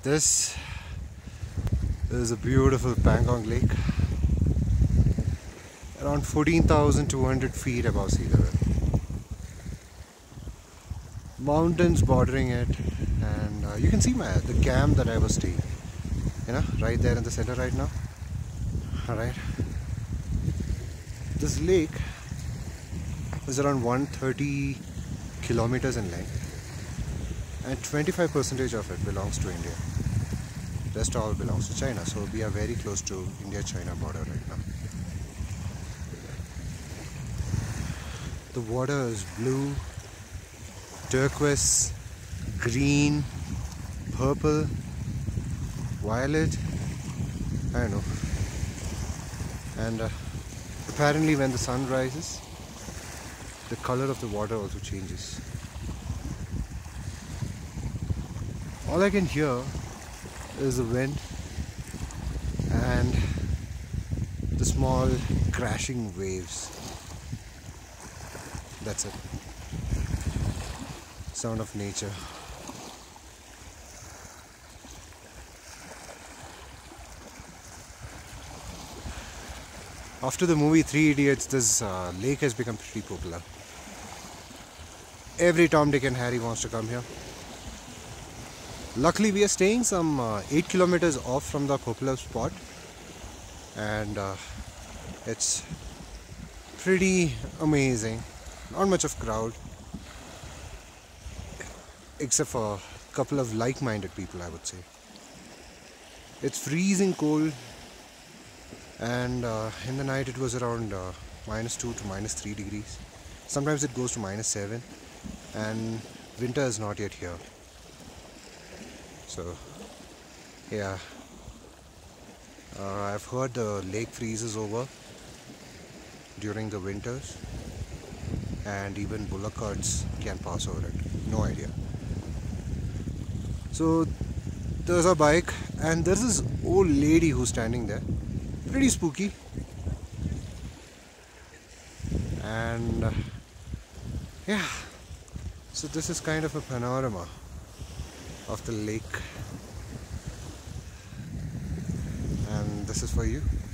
This is a beautiful Pangong Lake, around 14,200 feet above sea level. Mountains bordering it, and you can see the camp that I was staying, right there in the center right now. Alright, this lake is around 130 kilometers in length, and 25% of it belongs to India. Rest all belongs to China, so we are very close to India-China border right now. The water is blue, turquoise, green, purple, violet, I don't know. And apparently when the sun rises, the color of the water also changes. All I can hear is the wind and the small crashing waves. That's it. Sound of nature. After the movie Three Idiots, this lake has become pretty popular. Every Tom, Dick and Harry wants to come here. Luckily we are staying some 8 kilometers off from the popular spot, and it's pretty amazing. Not much of crowd, except for a couple of like-minded people, I would say. It's freezing cold, and in the night it was around -2 to -3 degrees. Sometimes it goes to -7, and winter is not yet here. So yeah, I've heard the lake freezes over during the winters, and even bullock carts can pass over it. No idea. So there's a bike, and there's this old lady who's standing there. Pretty spooky. And yeah, so this is kind of a panorama of the lake, and this is for you.